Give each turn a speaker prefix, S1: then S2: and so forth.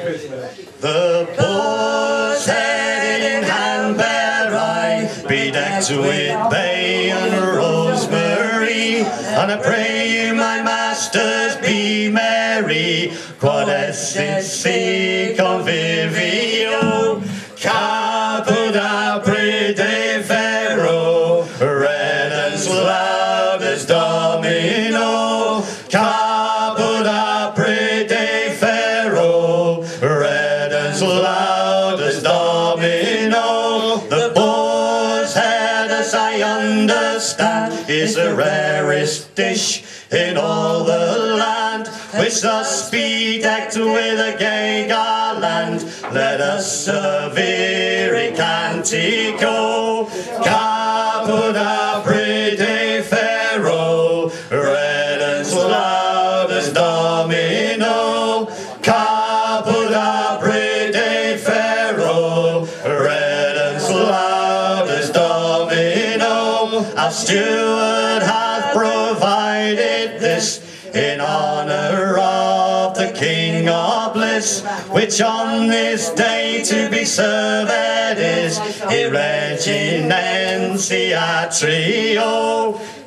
S1: The boar's head in hand bear I, bedecked with bay and rosemary, and I pray you, my masters, be merry. Quod essit si convivio, caput apride ferro, redens laudes domino, caput apride ferro, redens laudes domino. The boar's head, as I understand, is the rarest dish in all the land, which thus be decked with a gay garland. Let us servire cantico, caput apride ferro, redens laudes domino, caput apride ferro, redens laudes domino. Our steward hath provided this in honour of the King of Bliss, which on this day to be served is, Irreginentia trio,